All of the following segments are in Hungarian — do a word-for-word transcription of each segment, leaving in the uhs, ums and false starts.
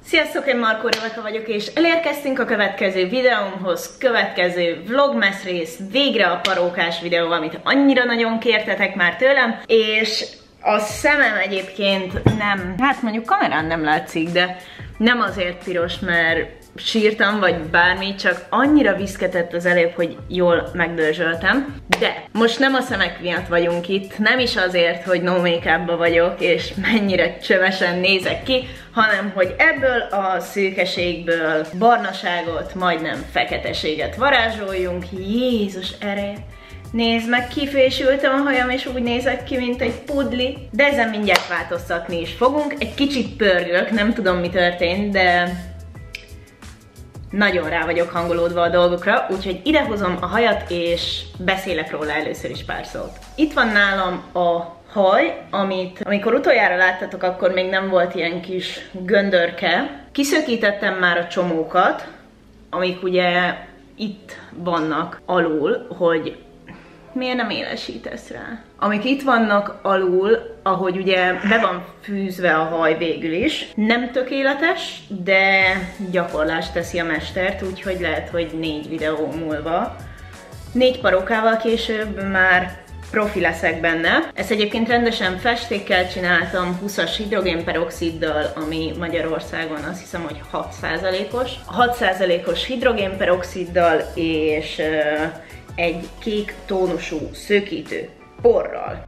Sziasztok, én Markó Rebeka vagyok, és elérkeztünk a következő videómhoz, következő vlogmas rész, végre a parókás videó, amit annyira nagyon kértetek már tőlem, és a szemem egyébként nem, hát mondjuk kamerán nem látszik, de nem azért piros, mert sírtam, vagy bármi, csak annyira viszketett az előbb, hogy jól megdörzsöltem. De most nem a szemek miatt vagyunk itt, nem is azért, hogy no make-upba vagyok, és mennyire csövesen nézek ki, hanem hogy ebből a szőkeségből barnaságot, majdnem feketeséget varázsoljunk. Jézus ereje! Nézd meg, kifésültem a hajam, és úgy nézek ki, mint egy pudli. De ezen mindjárt változtatni is fogunk. Egy kicsit pörgök, nem tudom, mi történt, de nagyon rá vagyok hangolódva a dolgokra, úgyhogy idehozom a hajat, és beszélek róla először is pár szót. Itt van nálam a haj, amit amikor utoljára láttatok, akkor még nem volt ilyen kis göndörke. Kiszökítettem már a csomókat, amik ugye itt vannak alul, hogy miért nem élesítesz rá? Amik itt vannak alul, ahogy ugye be van fűzve a haj végül is. Nem tökéletes, de gyakorlást teszi a mestert, úgyhogy lehet, hogy négy videó múlva, négy parókával később már profi leszek benne. Ezt egyébként rendesen festékkel csináltam, húszas hidrogénperoxiddal, ami Magyarországon azt hiszem, hogy hat százalékos. hat százalékos hidrogénperoxiddal és uh, egy kék tónusú szőkítő porral.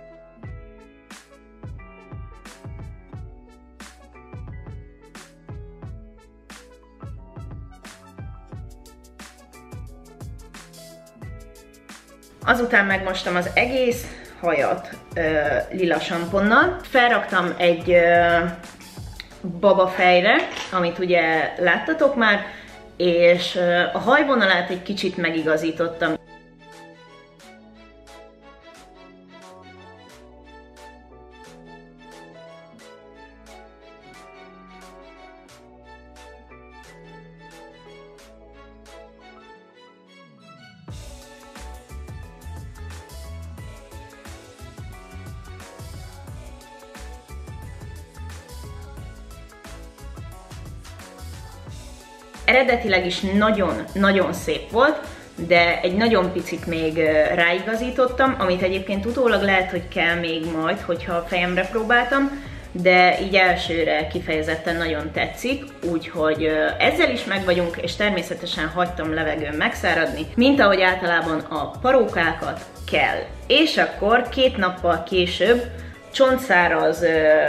Azután megmostam az egész hajat ö, lila samponnal. Felraktam egy ö, babafejre, amit ugye láttatok már, és ö, a hajvonalát egy kicsit megigazítottam. Eredetileg is nagyon-nagyon szép volt, de egy nagyon picit még ráigazítottam, amit egyébként utólag lehet, hogy kell még majd, hogyha a fejemre próbáltam, de így elsőre kifejezetten nagyon tetszik, úgyhogy ezzel is meg vagyunk, és természetesen hagytam levegőn megszáradni, mint ahogy általában a parókákat kell. És akkor két nappal később csontszáraz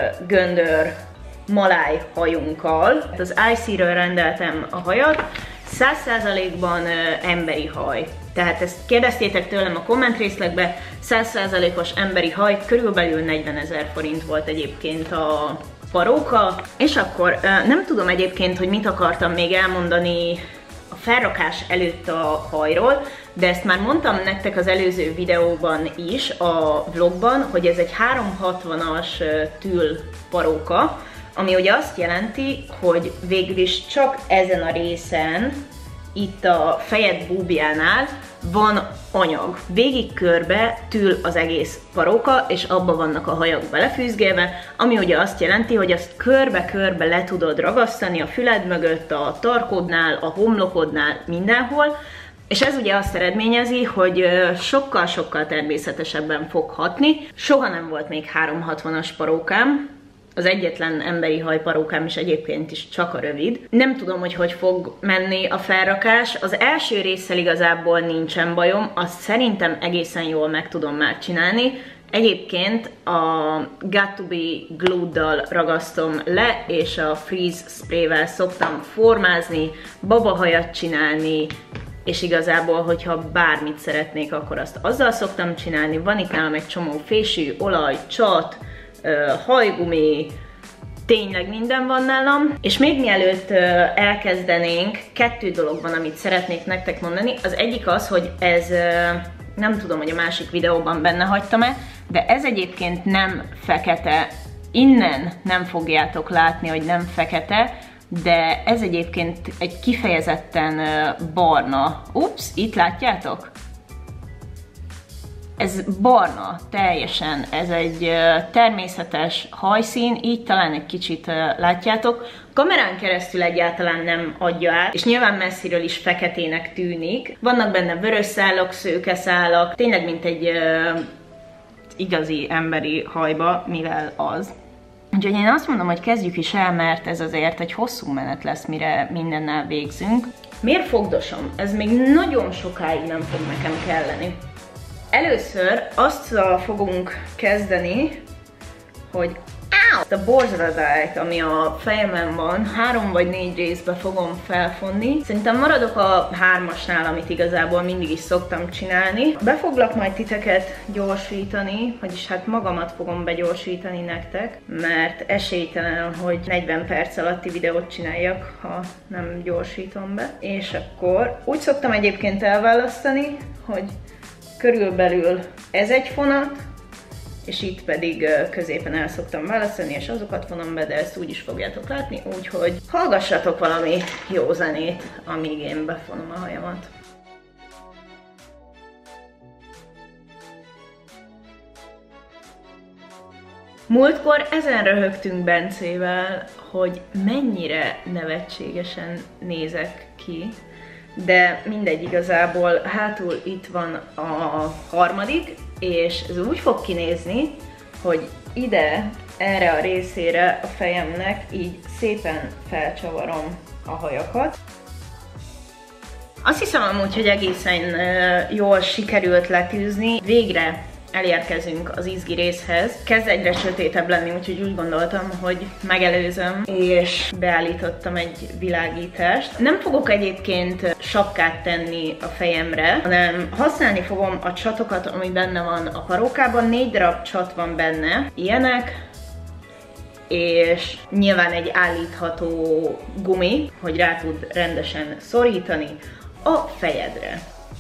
göndör maláj hajunkkal. Az i cé-ről rendeltem a hajat, száz százalékban emberi haj. Tehát ezt kérdeztétek tőlem a komment részlegbe, száz százalékos emberi haj, körülbelül negyvenezer forint volt egyébként a paróka. És akkor nem tudom egyébként, hogy mit akartam még elmondani a felrakás előtt a hajról, de ezt már mondtam nektek az előző videóban is, a vlogban, hogy ez egy háromszázhatvanas tül paróka, ami ugye azt jelenti, hogy végül is csak ezen a részen, itt a fejed búbjánál van anyag. Végig körbe tül az egész paróka, és abba vannak a hajak belefűzgélve, ami ugye azt jelenti, hogy azt körbe-körbe le tudod ragasztani a füled mögött, a tarkodnál, a homlokodnál, mindenhol, és ez ugye azt eredményezi, hogy sokkal-sokkal természetesebben fog hatni. Soha nem volt még háromszázhatvanas parókám, az egyetlen emberi hajparókám is egyébként is csak a rövid. Nem tudom, hogy hogy fog menni a felrakás. Az első résszel igazából nincsen bajom, azt szerintem egészen jól meg tudom már csinálni. Egyébként a Got to Be Glue-dal ragasztom le, és a Freeze Spray-vel szoktam formázni, babahajat csinálni, és igazából, hogyha bármit szeretnék, akkor azt azzal szoktam csinálni. Van itt nálam egy csomó fésű, olaj, csat, hajgumi, tényleg minden van nálam. És még mielőtt elkezdenénk, kettő dolog van, amit szeretnék nektek mondani. Az egyik az, hogy ez, nem tudom, hogy a másik videóban benne hagytam-e, de ez egyébként nem fekete. Innen nem fogjátok látni, hogy nem fekete, de ez egyébként egy kifejezetten barna. Ups, itt látjátok? Ez barna, teljesen, ez egy természetes hajszín, így talán egy kicsit látjátok. Kamerán keresztül egyáltalán nem adja át, és nyilván messziről is feketének tűnik. Vannak benne vörös szálak, szőke szálak, tényleg mint egy uh, igazi emberi hajba, mivel az. Úgyhogy én azt mondom, hogy kezdjük is el, mert ez azért egy hosszú menet lesz, mire mindennel végzünk. Miért fogdosom? Ez még nagyon sokáig nem fog nekem kelleni. Először azt fogunk kezdeni, hogy a borzradályt, ami a fejemen van, három vagy négy részbe fogom felfonni. Szerintem maradok a hármasnál, amit igazából mindig is szoktam csinálni. Be foglak majd titeket gyorsítani, vagyis hát magamat fogom begyorsítani nektek, mert esélytelen, hogy negyven perc alatti videót csináljak, ha nem gyorsítom be. És akkor úgy szoktam egyébként elválasztani, hogy körülbelül ez egy fonat, és itt pedig középen el szoktam választani, és azokat vonom be, de ezt úgy is fogjátok látni, úgyhogy hallgassatok valami jó zenét, amíg én befonom a hajamat. Múltkor ezen röhögtünk Bencével, hogy mennyire nevetségesen nézek ki, de mindegy, igazából hátul itt van a harmadik, és ez úgy fog kinézni, hogy ide, erre a részére a fejemnek így szépen felcsavarom a hajakat. Azt hiszem amúgy, hogy egészen jól sikerült letűzni. Végre elérkezünk az izgi részhez. Kezd egyre sötétebb lenni, úgyhogy úgy gondoltam, hogy megelőzöm, és beállítottam egy világítást. Nem fogok egyébként sapkát tenni a fejemre, hanem használni fogom a csatokat, ami benne van a parókában. Négy darab csat van benne, ilyenek, és nyilván egy állítható gumi, hogy rá tud rendesen szorítani a fejedre.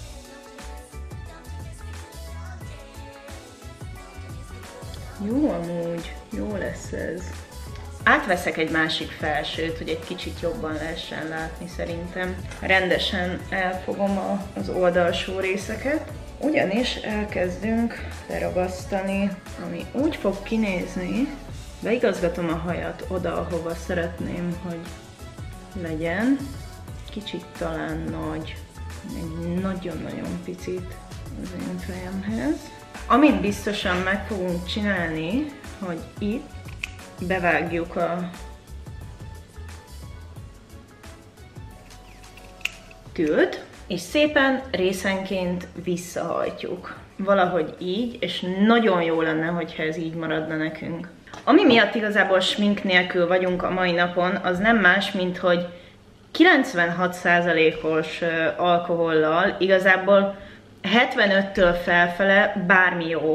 Jó amúgy, jó lesz ez. Átveszek egy másik felsőt, hogy egy kicsit jobban lehessen látni szerintem. Rendesen elfogom a, az oldalsó részeket, ugyanis elkezdünk leragasztani, ami úgy fog kinézni, beigazgatom a hajat oda, ahova szeretném, hogy legyen. Kicsit talán nagy, egy nagyon-nagyon picit az én fejemhez. Amit biztosan meg fogunk csinálni, hogy itt bevágjuk a tűt, és szépen részenként visszahajtjuk. Valahogy így, és nagyon jó lenne, hogyha ez így maradna nekünk. Ami miatt igazából smink nélkül vagyunk a mai napon, az nem más, mint hogy kilencvenhat százalékos alkohollal igazából hetvenöttől felfele bármi jó.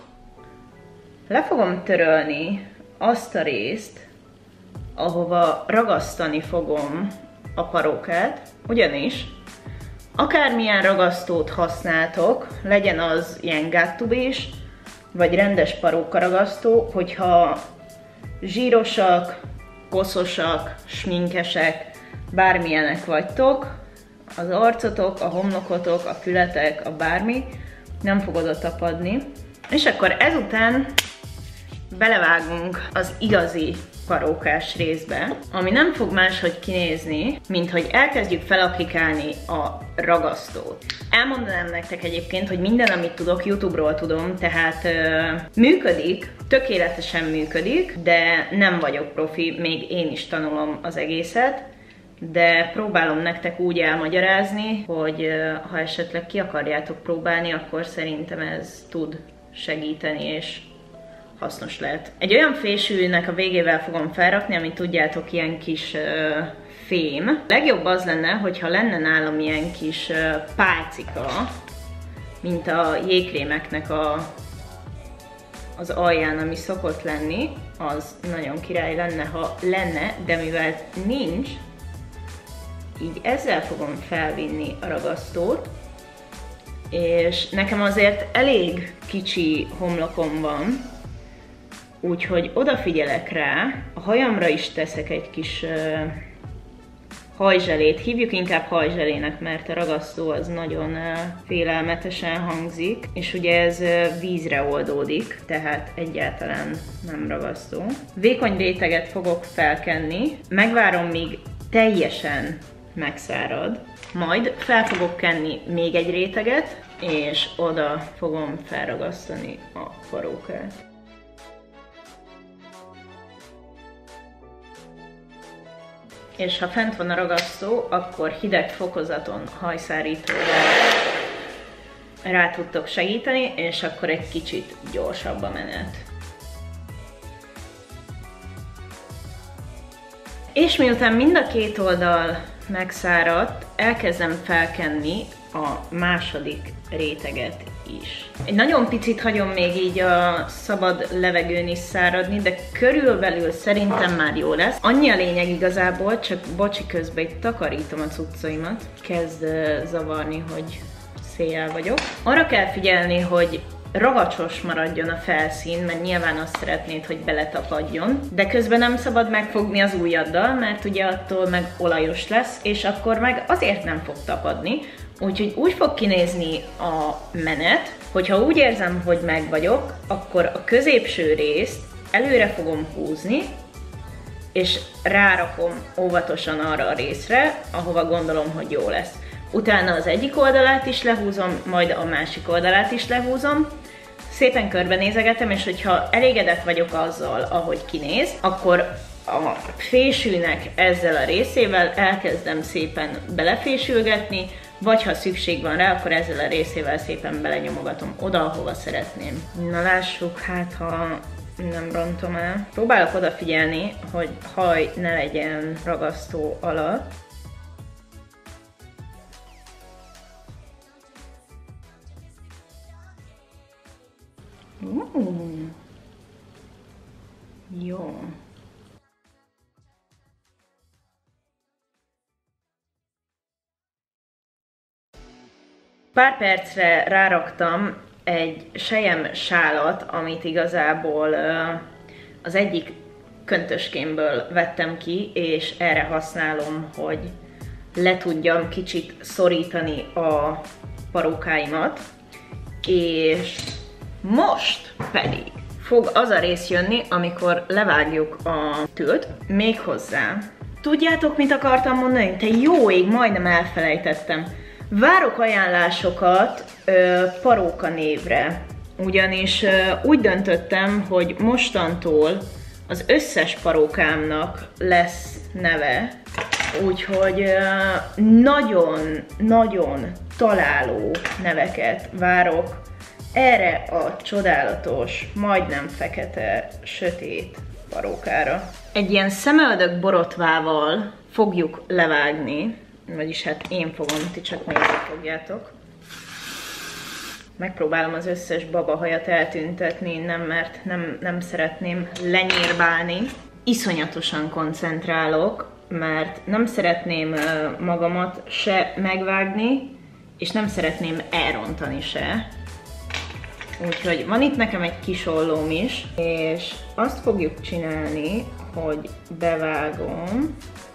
Le fogom törölni azt a részt, ahova ragasztani fogom a parókát, ugyanis akármilyen ragasztót használtok, legyen az ilyen gáttubés, vagy rendes parókaragasztó, hogyha zsírosak, koszosak, sminkesek, bármilyenek vagytok, az arcotok, a homlokotok, a fületek, a bármi nem fog oda tapadni. És akkor ezután belevágunk az igazi parókás részbe, ami nem fog máshogy kinézni, mint hogy elkezdjük felaplikálni a ragasztót. Elmondanám nektek egyébként, hogy minden, amit tudok, YouTube-ról tudom, tehát ö, működik, tökéletesen működik, de nem vagyok profi, még én is tanulom az egészet, de próbálom nektek úgy elmagyarázni, hogy ha esetleg ki akarjátok próbálni, akkor szerintem ez tud segíteni, és hasznos lehet. Egy olyan fésűnek a végével fogom felrakni, amit tudjátok, ilyen kis uh, fém. Legjobb az lenne, hogyha lenne nálam ilyen kis uh, pálcika, mint a jégkrémeknek a, az alján, ami szokott lenni, az nagyon király lenne, ha lenne, de mivel nincs, így ezzel fogom felvinni a ragasztót, és nekem azért elég kicsi homlokom van, úgyhogy odafigyelek rá, a hajamra is teszek egy kis uh, hajzselét, hívjuk inkább hajzselének, mert a ragasztó az nagyon félelmetesen hangzik, és ugye ez vízre oldódik, tehát egyáltalán nem ragasztó. Vékony réteget fogok felkenni, megvárom, míg teljesen megszárad, majd fel fogok kenni még egy réteget, és oda fogom felragasztani a parókát. És ha fent van a ragasztó, akkor hideg fokozaton hajszárítóval rá tudtok segíteni, és akkor egy kicsit gyorsabb a menet. És miután mind a két oldal megszáradt, elkezdem felkenni a második réteget is. Egy nagyon picit hagyom még így a szabad levegőn is száradni, de körülbelül szerintem már jó lesz. Annyi a lényeg igazából, csak bocsi, közben itt takarítom a cuccaimat. Kezd zavarni, hogy széjjel vagyok. Arra kell figyelni, hogy ragacsos maradjon a felszín, mert nyilván azt szeretnéd, hogy beletapadjon, de közben nem szabad megfogni az ujjaddal, mert ugye attól meg olajos lesz, és akkor meg azért nem fog tapadni. Úgyhogy úgy fog kinézni a menet, hogyha úgy érzem, hogy meg vagyok, akkor a középső részt előre fogom húzni, és rárakom óvatosan arra a részre, ahova gondolom, hogy jó lesz. Utána az egyik oldalát is lehúzom, majd a másik oldalát is lehúzom, szépen körbenézegetem, és hogyha elégedett vagyok azzal, ahogy kinéz, akkor a fésűnek ezzel a részével elkezdem szépen belefésülgetni, vagy ha szükség van rá, akkor ezzel a részével szépen belenyomogatom oda, ahova szeretném. Na lássuk, hát ha nem rontom el. Próbálok odafigyelni, hogy haj ne legyen ragasztó alatt. Uh, jó. Pár percre ráraktam egy sejem sálat, amit igazából az egyik köntöskémből vettem ki, és erre használom, hogy le tudjam kicsit szorítani a parókáimat. És most pedig fog az a rész jönni, amikor levágjuk a tült, méghozzá. Tudjátok, mit akartam mondani? Te jó ég, majdnem elfelejtettem. Várok ajánlásokat ö, paróka névre, ugyanis ö, úgy döntöttem, hogy mostantól az összes parókámnak lesz neve, úgyhogy nagyon-nagyon találó neveket várok erre a csodálatos, majdnem fekete, sötét parókára. Egy ilyen szemöldök borotvával fogjuk levágni, vagyis hát én fogom, ti csak nézni fogjátok. Megpróbálom az összes babahajat eltüntetni innen, mert nem, nem szeretném lenyírbálni. Iszonyatosan koncentrálok, mert nem szeretném magamat se megvágni, és nem szeretném elrontani se. Úgyhogy van itt nekem egy kis ollóm is, és azt fogjuk csinálni, hogy bevágom,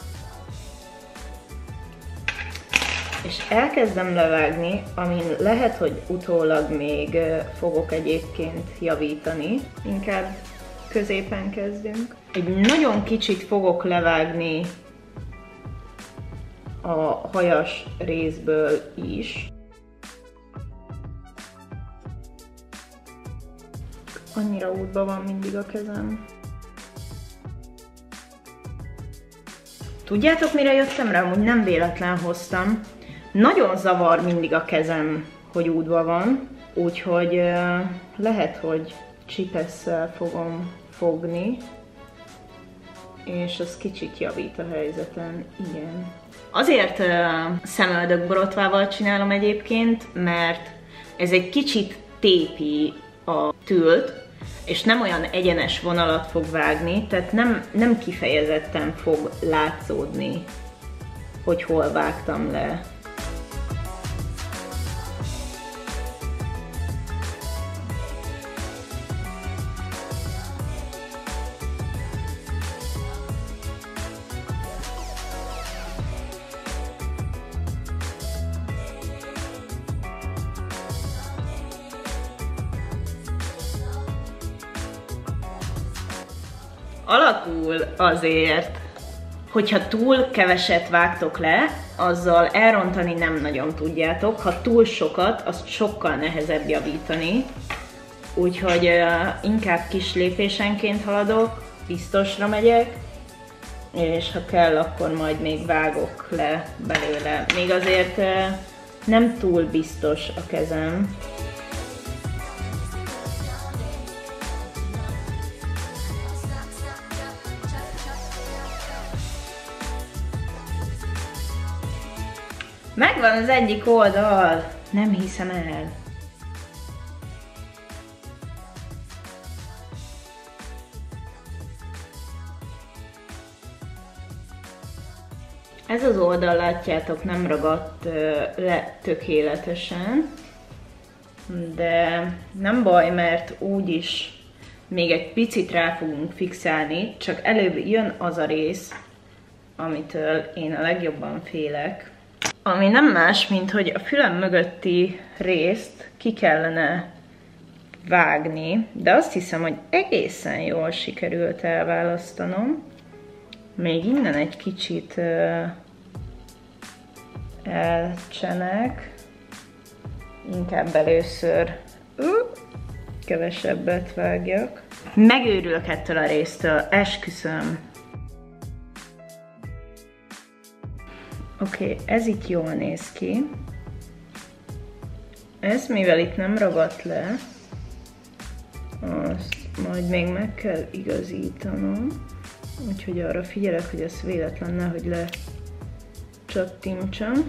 és elkezdem levágni, amin lehet, hogy utólag még fogok egyébként javítani. Inkább középen kezdünk. Egy nagyon kicsit fogok levágni a hajas részből is. Annyira útban van mindig a kezem. Tudjátok, mire jöttem rá? Amúgy nem véletlen hoztam. Nagyon zavar mindig a kezem, hogy útban van, úgyhogy uh, lehet, hogy csipesszel fogom fogni, és az kicsit javít a helyzeten, igen. Azért uh, szemöldök borotvával csinálom egyébként, mert ez egy kicsit tépi a tült, és nem olyan egyenes vonalat fog vágni, tehát nem, nem kifejezetten fog látszódni, hogy hol vágtam le. alakul azért. Hogyha túl keveset vágtok le, azzal elrontani nem nagyon tudjátok. Ha túl sokat, azt sokkal nehezebb javítani. Úgyhogy uh, inkább kis lépésenként haladok, biztosra megyek, és ha kell, akkor majd még vágok le belőle. Még azért uh, nem túl biztos a kezem. Megvan az egyik oldal! Nem hiszem el. Ez az oldal, látjátok, nem ragadt le tökéletesen, de nem baj, mert úgyis még egy picit rá fogunk fixálni, csak előbb jön az a rész, amitől én a legjobban félek. Ami nem más, mint hogy a fülem mögötti részt ki kellene vágni, de azt hiszem, hogy egészen jól sikerült elválasztanom. Még innen egy kicsit uh, elcsenek. Inkább először uh, kevesebbet vágjak. Megőrülök ettől a résztől, esküszöm. Oké, okay, ez itt jól néz ki. Ez, mivel itt nem ragadt le, azt majd még meg kell igazítanom. Úgyhogy arra figyelek, hogy ez véletlen nehogy le csattintsam.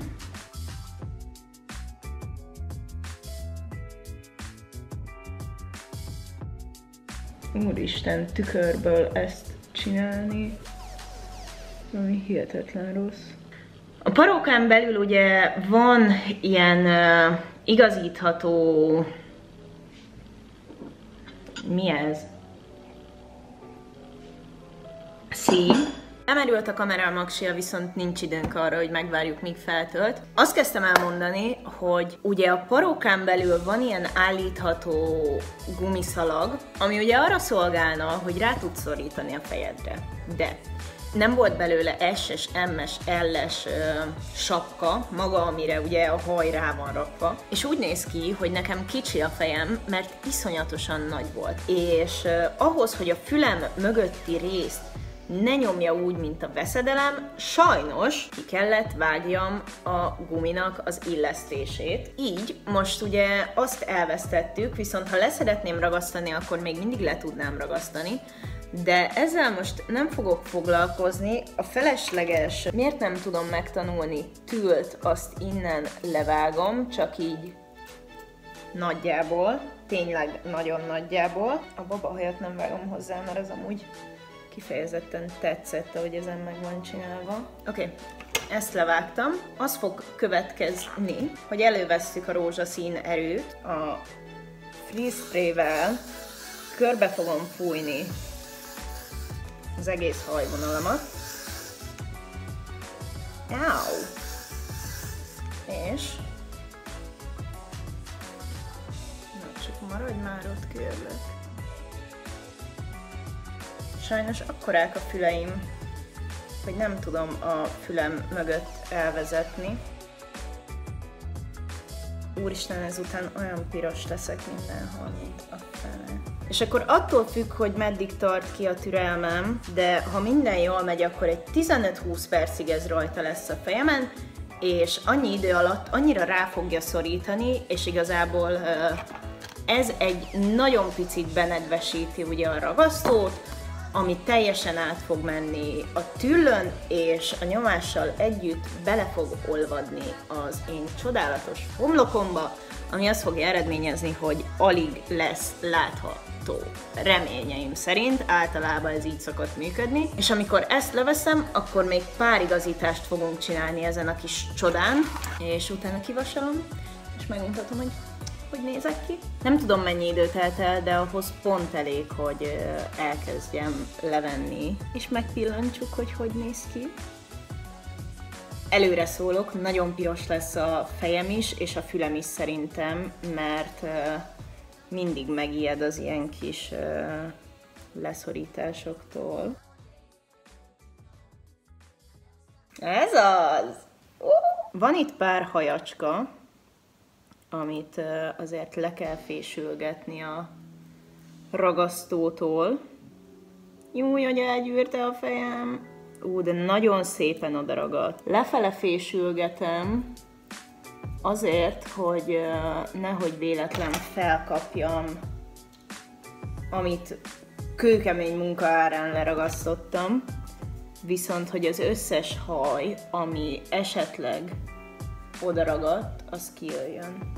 Úristen, tükörből ezt csinálni, ami hihetetlen rossz. A parókán belül ugye van ilyen uh, igazítható... Mi ez? Szín. Emerült a kamera maksia, viszont nincs időnk arra, hogy megvárjuk, míg feltölt. Azt kezdtem elmondani, hogy ugye a parókán belül van ilyen állítható gumiszalag, ami ugye arra szolgálna, hogy rá tudsz szorítani a fejedre. De nem volt belőle S-es, M-es, L-es ö, sapka, maga, amire ugye a haj rá van rakva. És úgy néz ki, hogy nekem kicsi a fejem, mert iszonyatosan nagy volt. És ö, ahhoz, hogy a fülem mögötti részt ne nyomja úgy, mint a veszedelem, sajnos ki kellett vágjam a guminak az illesztését. Így most ugye azt elvesztettük, viszont ha leszeretném ragasztani, akkor még mindig le tudnám ragasztani. De ezzel most nem fogok foglalkozni, a felesleges, miért nem tudom megtanulni tült, azt innen levágom, csak így nagyjából, tényleg nagyon nagyjából. A babahajat nem vágom hozzá, mert az amúgy kifejezetten tetszett, ahogy ezen meg van csinálva. Oké, okay. Ezt levágtam. Az fog következni, hogy elővesszük a rózsaszín erőt, a freeze spray-vel körbe fogom fújni az egész hajvonalamat. Áú! És... Na, csak maradj már ott, kérlek. Sajnos akkorák a füleim, hogy nem tudom a fülem mögött elvezetni. Úristen, ezután olyan piros leszek mindenhol, mint a fene. És akkor attól függ, hogy meddig tart ki a türelmem, de ha minden jól megy, akkor egy tizenöt-húsz percig ez rajta lesz a fejemen, és annyi idő alatt annyira rá fogja szorítani, és igazából ez egy nagyon picit benedvesíti ugye a ragasztót, ami teljesen át fog menni a tüllön, és a nyomással együtt bele fog olvadni az én csodálatos homlokomba, ami azt fogja eredményezni, hogy alig lesz látható. Reményeim szerint általában ez így szokott működni, és amikor ezt leveszem, akkor még pár igazítást fogunk csinálni ezen a kis csodán, és utána kivasalom, és megmutatom, hogy hogy nézek ki. Nem tudom, mennyi idő telt el, de ahhoz pont elég, hogy elkezdjem levenni, és megpillantsuk, hogy hogy néz ki. Előre szólok, nagyon piros lesz a fejem is, és a fülem is szerintem, mert mindig megijed az ilyen kis leszorításoktól. Ez az! Uh! Van itt pár hajacska, amit azért le kell fésülgetni a ragasztótól. Júj, hogy elgyűrte a fejem! Ú, de nagyon szépen odaragadt. Lefele fésülgetem azért, hogy nehogy véletlen felkapjam, amit kőkemény munka árán leragasztottam, viszont hogy az összes haj, ami esetleg odaragadt, az kijöjjön.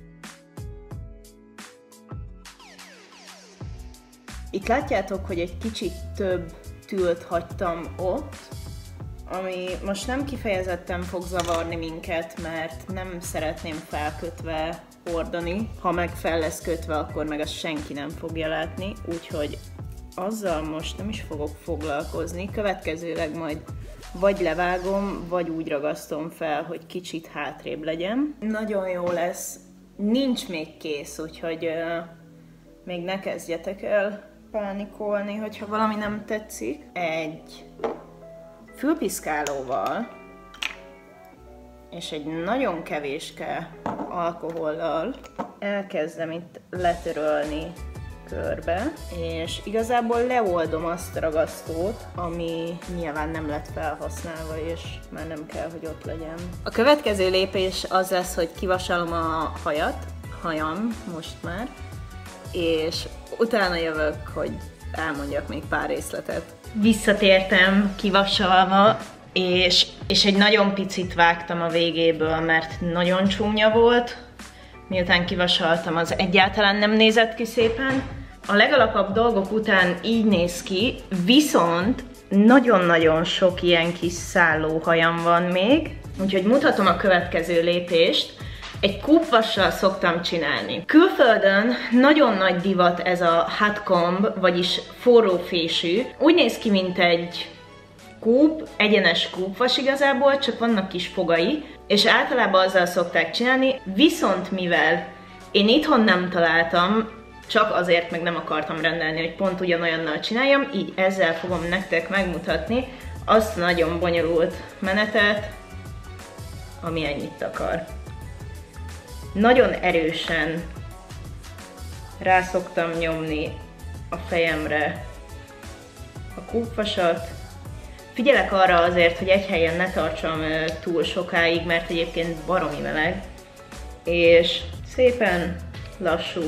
Itt látjátok, hogy egy kicsit több tűlt hagytam ott, ami most nem kifejezetten fog zavarni minket, mert nem szeretném felkötve hordani. Ha meg fel lesz kötve, akkor meg azt senki nem fogja látni, úgyhogy azzal most nem is fogok foglalkozni. Következőleg majd vagy levágom, vagy úgy ragasztom fel, hogy kicsit hátrébb legyen. Nagyon jó lesz. Nincs még kész, úgyhogy uh, még ne kezdjetek el pánikolni, hogyha valami nem tetszik. Egy fülpiszkálóval és egy nagyon kevéske alkohollal elkezdem itt letörölni körbe, és igazából leoldom azt a ragasztót, ami nyilván nem lett felhasználva, és már nem kell, hogy ott legyen. A következő lépés az lesz, hogy kivasalom a hajat, hajam most már, és utána jövök, hogy elmondjak még pár részletet. Visszatértem kivasalva, és, és egy nagyon picit vágtam a végéből, mert nagyon csúnya volt. Miután kivasaltam, az egyáltalán nem nézett ki szépen. A legalapabb dolgok után így néz ki, viszont nagyon-nagyon sok ilyen kis szállóhajam van még. Úgyhogy mutatom a következő lépést. Egy kúpvassal szoktam csinálni. Külföldön nagyon nagy divat ez a hot comb, vagyis forrófésű. Úgy néz ki, mint egy kúp, egyenes kúpvas igazából, csak vannak kis fogai, és általában azzal szokták csinálni, viszont mivel én itthon nem találtam, csak azért meg nem akartam rendelni, hogy pont ugyanolyannal csináljam, így ezzel fogom nektek megmutatni azt nagyon bonyolult menetet, ami ennyit akar. Nagyon erősen rá szoktam nyomni a fejemre a kúpvasat. Figyelek arra azért, hogy egy helyen ne tartsam túl sokáig, mert egyébként baromi meleg. És szépen lassú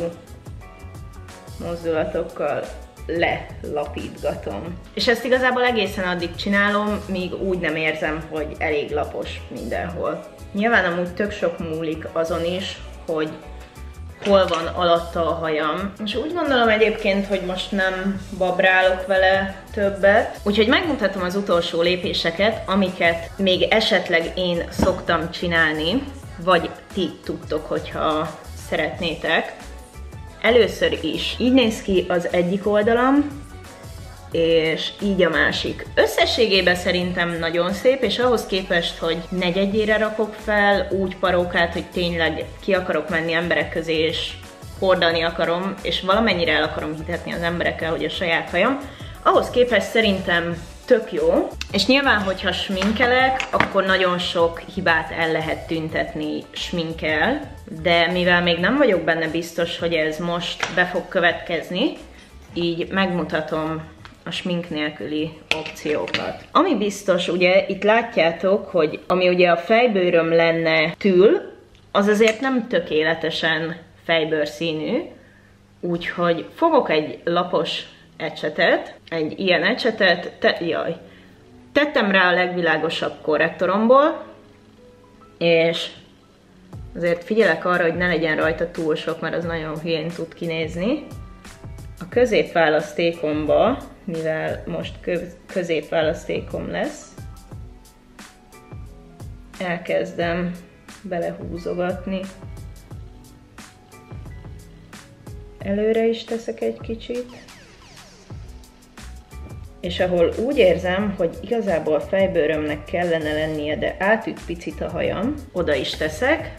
mozdulatokkal lelapítgatom. És ezt igazából egészen addig csinálom, míg úgy nem érzem, hogy elég lapos mindenhol. Nyilván amúgy tök sok múlik azon is, hogy hol van alatta a hajam. És úgy gondolom egyébként, hogy most nem babrálok vele többet. Úgyhogy megmutatom az utolsó lépéseket, amiket még esetleg én szoktam csinálni, vagy ti tudtok, hogyha szeretnétek. Először is így néz ki az egyik oldalam, és így a másik. Összességében szerintem nagyon szép, és ahhoz képest, hogy negyedjére rakok fel, úgy parókát, hogy tényleg ki akarok menni emberek közé, és hordani akarom, és valamennyire el akarom hitetni az emberekkel, hogy a saját hajam, ahhoz képest szerintem tök jó. És nyilván, hogyha sminkelek, akkor nagyon sok hibát el lehet tüntetni sminkkel, de mivel még nem vagyok benne biztos, hogy ez most be fog következni, így megmutatom a smink nélküli opciókat. Ami biztos, ugye itt látjátok, hogy ami ugye a fejbőröm lenne tül, az azért nem tökéletesen fejbőrszínű, úgyhogy fogok egy lapos ecsetet, egy ilyen ecsetet, te, jaj, tettem rá a legvilágosabb korrektoromból, és azért figyelek arra, hogy ne legyen rajta túl sok, mert az nagyon hülyén tud kinézni. A középválasztékomba, mivel most középválasztékom lesz, elkezdem belehúzogatni. Előre is teszek egy kicsit. És ahol úgy érzem, hogy igazából fejbőrömnek kellene lennie, de átüt picit a hajam, oda is teszek.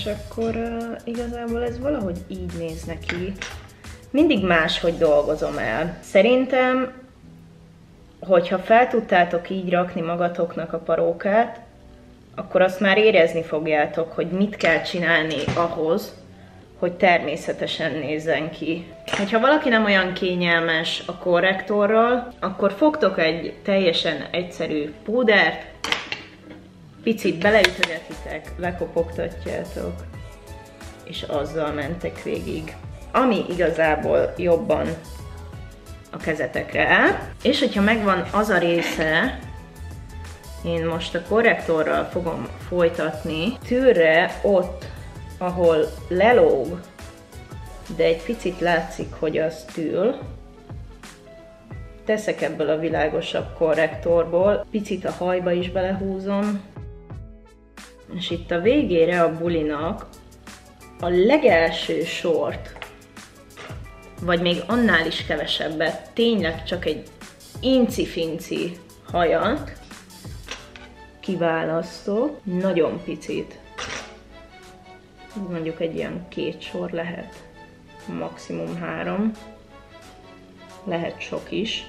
akkor uh, igazából ez valahogy így néz neki. Mindig máshogy dolgozom el. Szerintem, hogyha fel tudtátok így rakni magatoknak a parókát, akkor azt már érezni fogjátok, hogy mit kell csinálni ahhoz, hogy természetesen nézzen ki. Hogyha valaki nem olyan kényelmes a korrektorral, akkor fogtok egy teljesen egyszerű púdert, picit beleütögetitek, lekopogtatjátok, és azzal mentek végig. Ami igazából jobban a kezetekre áll. És hogyha megvan az a része, én most a korrektorral fogom folytatni, tűrre ott, ahol lelóg, de egy picit látszik, hogy az tűl, teszek ebből a világosabb korrektorból, picit a hajba is belehúzom, és itt a végére a bulinak a legelső sort, vagy még annál is kevesebbet, tényleg csak egy inci-finci hajat kiválasztok, nagyon picit, mondjuk egy ilyen két sor lehet, maximum három, lehet sok is.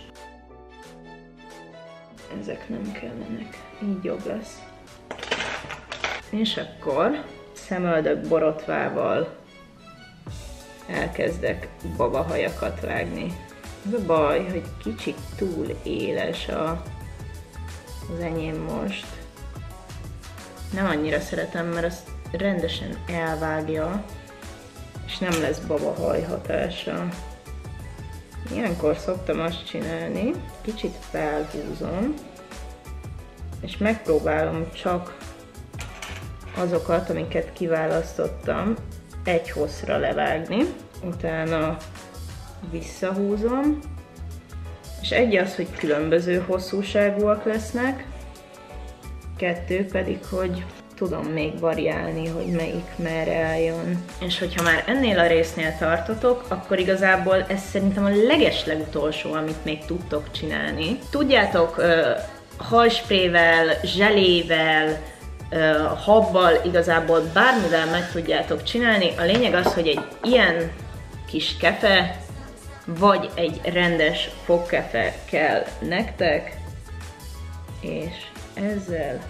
Ezek nem kellenek, így jobb lesz. És akkor szemöldök borotvával elkezdek babahajakat vágni. Az a baj, hogy kicsit túl éles a, az enyém most. Nem annyira szeretem, mert azt rendesen elvágja, és nem lesz babahaj hatása. Ilyenkor szoktam azt csinálni, kicsit felhúzom, és megpróbálom csak azokat, amiket kiválasztottam, egy hosszra levágni, utána visszahúzom, és egy az, hogy különböző hosszúságúak lesznek, kettő pedig, hogy tudom még variálni, hogy melyik merre eljön. És hogyha már ennél a résznél tartotok, akkor igazából ez szerintem a legeslegutolsó, amit még tudtok csinálni. Tudjátok, uh, hajsprével, zselével, uh, habbal, igazából bármivel meg tudjátok csinálni. A lényeg az, hogy egy ilyen kis kefe, vagy egy rendes fogkefe kell nektek, és ezzel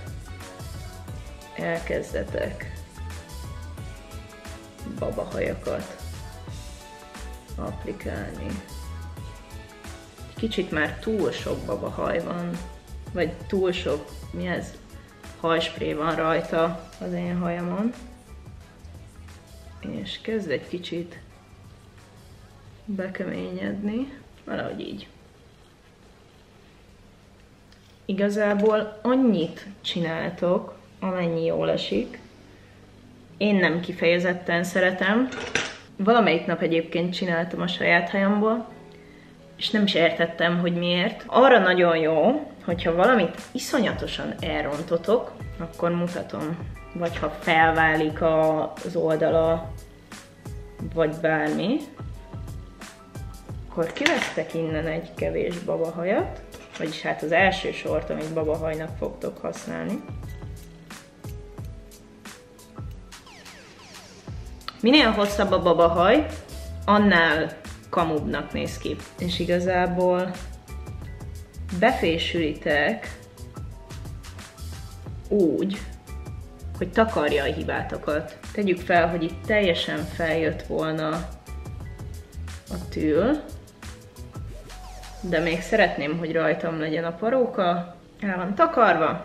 elkezdetek babahajakat applikálni. Kicsit már túl sok babahaj van, vagy túl sok, mi ez, hajspré van rajta az én hajamon. És kezd egy kicsit bekeményedni, valahogy így. Igazából annyit csináltok, amennyi jól esik. Én nem kifejezetten szeretem. Valamelyik nap egyébként csináltam a saját hajamból, és nem is értettem, hogy miért. Arra nagyon jó, hogyha valamit iszonyatosan elrontotok, akkor mutatom. Vagy ha felválik az oldala, vagy bármi, akkor kivesztek innen egy kevés babahajat, vagyis hát az első sort, amit babahajnak fogtok használni. Minél hosszabb a babahaj, annál kamubbnak néz ki. És igazából befésülitek úgy, hogy takarja a hibátokat. Tegyük fel, hogy itt teljesen feljött volna a tül, de még szeretném, hogy rajtam legyen a paróka. El van takarva.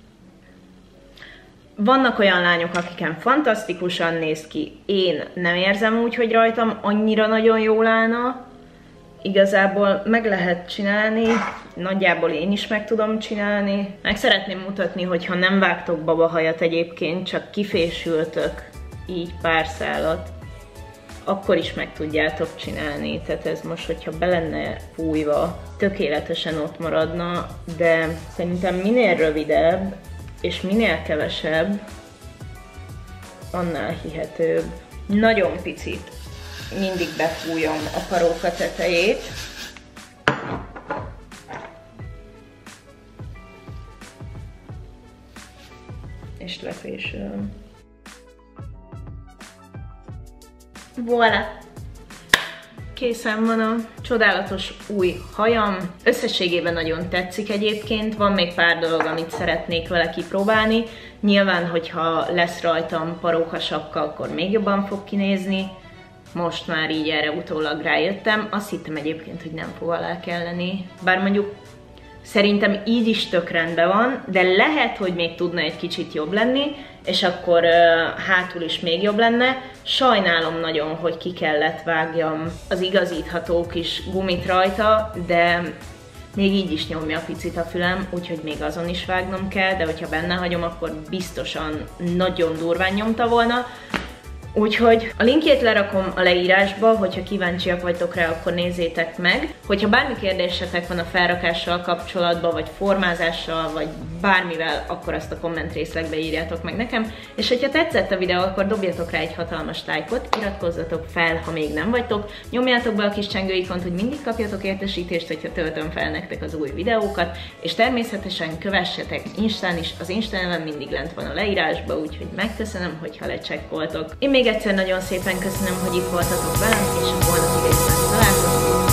Vannak olyan lányok, akiken fantasztikusan néz ki, én nem érzem úgy, hogy rajtam annyira nagyon jól állna. Igazából meg lehet csinálni, nagyjából én is meg tudom csinálni. Meg szeretném mutatni, hogy ha nem vágtok babahajat egyébként, csak kifésültök így pár szálat, akkor is meg tudjátok csinálni. Tehát ez most, hogyha be lenne fújva, tökéletesen ott maradna, de szerintem minél rövidebb, és minél kevesebb, annál hihetőbb. Nagyon picit mindig befújom a paróka tetejét. És lefésülöm. Voilà! Készen van a csodálatos új hajam. Összességében nagyon tetszik egyébként, van még pár dolog, amit szeretnék vele kipróbálni. Nyilván, hogyha lesz rajtam parókasapka, akkor még jobban fog kinézni. Most már így erre utólag rájöttem. Azt hittem egyébként, hogy nem fog alá kelleni. Bár mondjuk szerintem így is tök rendben van, de lehet, hogy még tudna egy kicsit jobb lenni, és akkor uh, hátul is még jobb lenne. Sajnálom nagyon, hogy ki kellett vágjam az igazítható kis gumit rajta, de még így is nyomja picit a fülem, úgyhogy még azon is vágnom kell, de hogyha benne hagyom, akkor biztosan nagyon durván nyomta volna. Úgyhogy a linkjét lerakom a leírásba, hogyha kíváncsiak vagytok rá, akkor nézzétek meg. Hogyha bármi kérdésetek van a felrakással kapcsolatban, vagy formázással, vagy bármivel, akkor azt a komment részlegbe írjátok meg nekem. És hogyha tetszett a videó, akkor dobjatok rá egy hatalmas lájkot, iratkozzatok fel, ha még nem vagytok, nyomjátok be a kis csengő ikont, hogy mindig kapjatok értesítést, hogyha töltöm fel nektek az új videókat, és természetesen kövessetek Instán is, az Insta nevem mindig lent van a leírásba, úgyhogy megköszönöm, hogyha lecsekkoltok. Én még egyszer nagyon szépen köszönöm, hogy itt voltatok velem, és a holnapi részben találkozunk.